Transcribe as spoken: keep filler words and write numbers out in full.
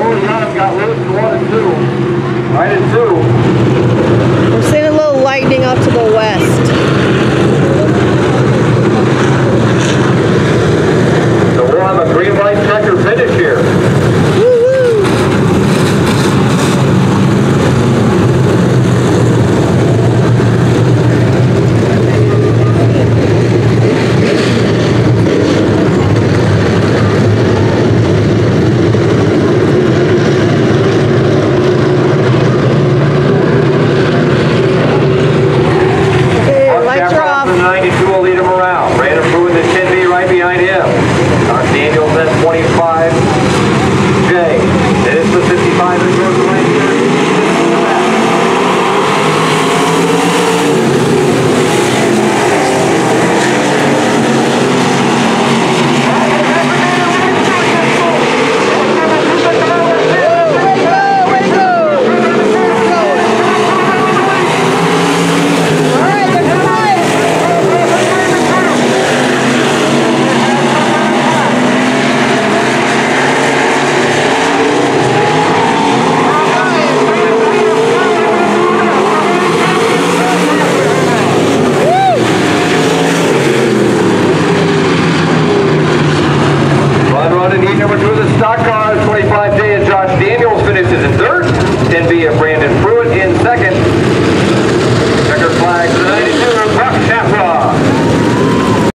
Early on, got loose in one and two. Right in two. We're seeing a little lightning up to the west. So we'll have a green light checker finish here. ninety-two will lead him around. Brandon Pruitt in ten B right behind him. Josh Daniels at twenty-five. Jay. Then it's the fifty-five that goes away. Number two of the stock cars, twenty-five J and Josh Daniels finishes in third. ten B of Brandon Pruitt in second.